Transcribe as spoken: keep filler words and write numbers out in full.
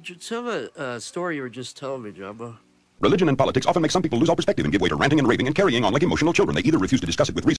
j- tell the uh, story you were just telling me, Jumbo. Religion and politics often make some people lose all perspective and give way to ranting and raving and carrying on like emotional children. They either refuse to discuss it with reason